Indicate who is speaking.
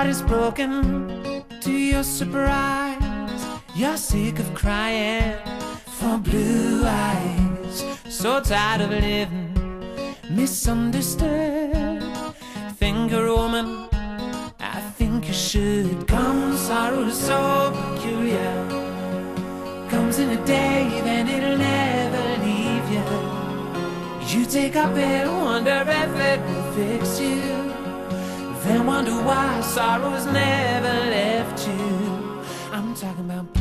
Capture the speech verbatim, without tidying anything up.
Speaker 1: heart is broken to your surprise. You're sick of crying for blue eyes. So tired of living misunderstood. Think you're a woman, I think you should. Come, sorrow is so peculiar. Comes in a day, then it'll never leave you. You take up it, wonder if it will fix you, then wonder why sorrow's never left you. I'm talking about